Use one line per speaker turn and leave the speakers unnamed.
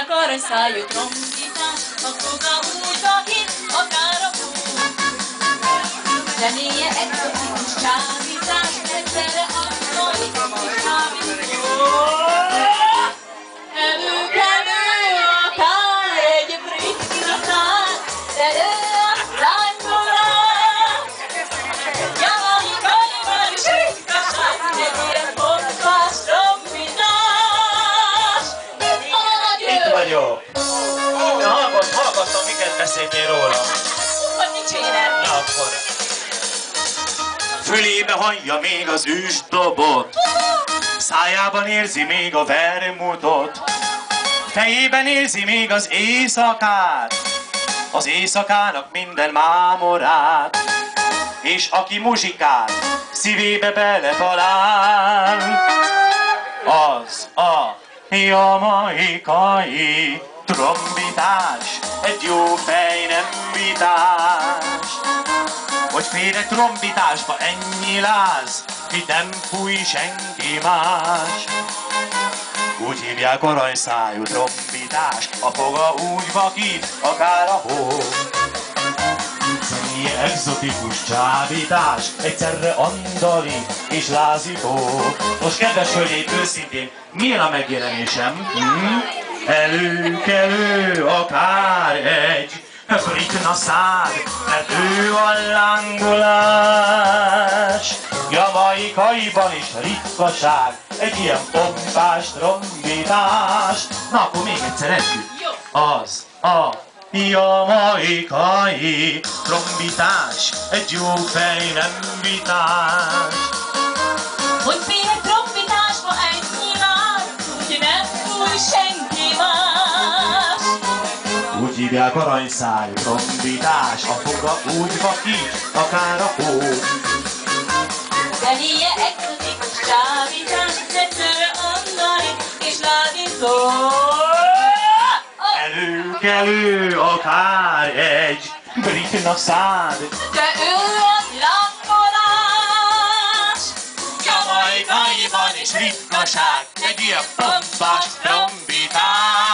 hívják arra szájú trombitás, a foga úgy vakít, akár a hú. Zenéje egzotikus csábítás, egyszerre angolik és csábító. Elő, akár egy brit gitár, elő a lángolat. Jamaikaiban is ritkaság, egy ilyen pompás trombitás.
Itt vagyok. Hallgattam, miket beszéltél róla.
Hogy dicséret.
Na akkor. Fülébe hallja még az ősdobot, szájában érzi még a vermutot, fejében érzi még az éjszakát, az éjszakának minden mámorát, és aki muzsikál, szívébe beletalál, az a jamaikai trombitás, egy jó fej nem vitás. Hogy fél egy trombitásba ennyi láz, itt nem fúj senki más. Úgy hívják aranyszájú trombitás, a foga úgy vakít, akár a hó. Zenéje egzotikus csábítás, egyszerre andali és lázító. Most kedves hölgyeim, őszintén, milyen a megjelenésem? Elő, akár egy Britna szád, mert ő a lángolás. Jamaikaiban is ritkaság, egy ilyen pompás trombitás. Na akkor még egyszer együtt. Az a jamaikai trombitás, egy jó fej nem vitás.
Hogy fél egy trombitásba ennyi láz, úgy nem fúj senki más.
Úgy hívják aranyszájú trombitás, a foga úgy vakít, akár a hó.
Zenéje egzotikus csábítás, egyszerre andalik és lázító.
Elő, akár egy Britna szád,
De ő a lángolás.
jamaikaiban is ritkaság, egy ilyen pompás trombitás.